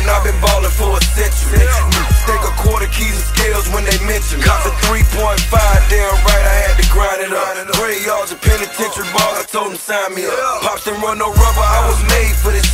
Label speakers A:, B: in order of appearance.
A: I've been ballin' for a century. Think a quarter keys and scales when they mention me. Copped a 3.5, damn right, I had to grind it up. Graveyards and penitentiary bars, I told them sign me up. Pops didn't run no rubber, I was made for this